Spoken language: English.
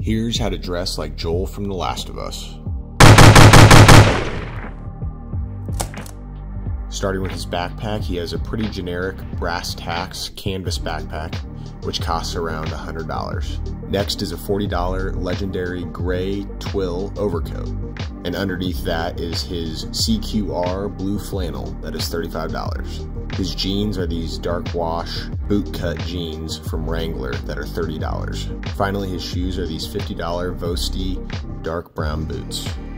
Here's how to dress like Joel from The Last of Us. Starting with his backpack, he has a pretty generic brass tacks canvas backpack, which costs around $100. Next is a $40 legendary gray twill overcoat, and underneath that is his CQR blue flannel that is $35. His jeans are these dark wash boot cut jeans from Wrangler that are $30. Finally, his shoes are these $50 Vosti dark brown boots.